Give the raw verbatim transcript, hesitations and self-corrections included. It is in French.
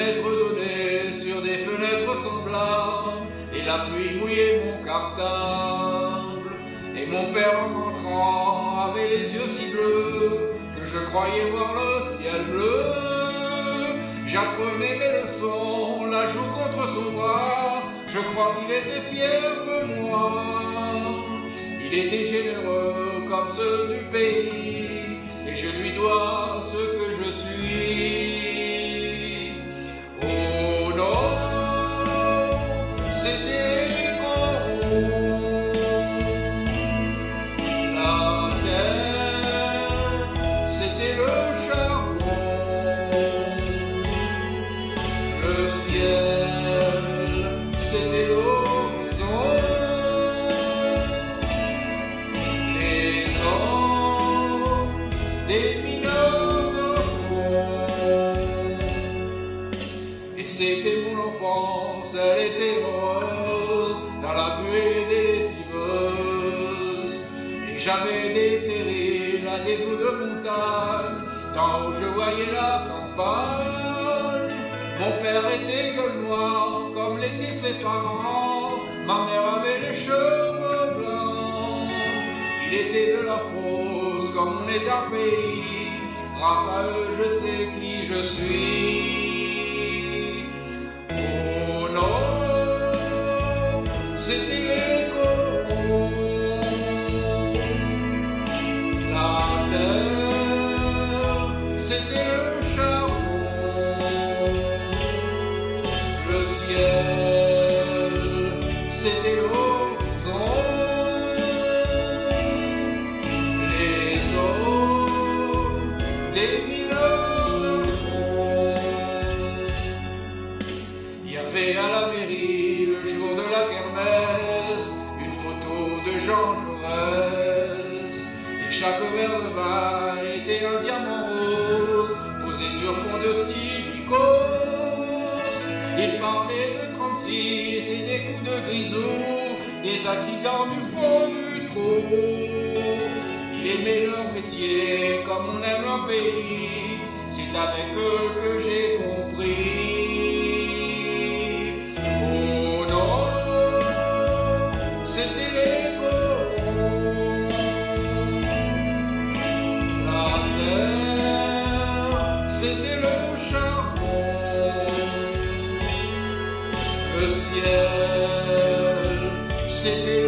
fenêtres donnaient sur des fenêtres semblables, et la pluie mouillait mon cartable. Et mon père en rentrant avait les yeux si bleus que je croyais voir le ciel bleu. J'apprenais mes leçons, la joue contre son bras, je crois qu'il était fier de moi. Il était généreux comme ceux du pays, et je lui dois ce que je suis. Oh non, c'était bon. La terre, c'était le charbon. Le ciel, c'était l'horizon. Les hommes, des mineurs de fond. Et c'était mon enfance, elle était heureuse dans la buée des lessiveuses. Et j'avais déterré la défaut de montagne, tant où je voyais la campagne. Mon père était gueule noire, comme l'étaient ses parents. Ma mère avait les cheveux blancs. Il était de la fosse, comme on est un pays. Grâce à eux, je sais qui je suis. Oh non, c'était les colons. La terre, c'était le charbon. Le ciel, c'était l'horizon. Les hommes, des mineurs de fond. Il y avait à la mairie, le jour de la kermesse, une photo de Jean Jaurès. Et chaque verre de vin était un diamant rose, posé sur fond de silicose. Il parlait de trente-six et des coups de grisou, des accidents du fond du trou. Il aimait leur métier comme on aime un pays, c'est avec eux que j'ai compris. Oh non, c'était les colons. La terre, c'était le charbon. Le ciel, c'était